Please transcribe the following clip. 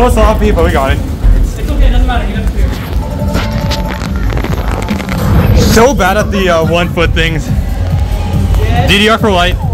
little sloppy, but we got it. It's okay, it doesn't matter. You got to clear. So bad at the 1 foot things. Yeah. DDR for light.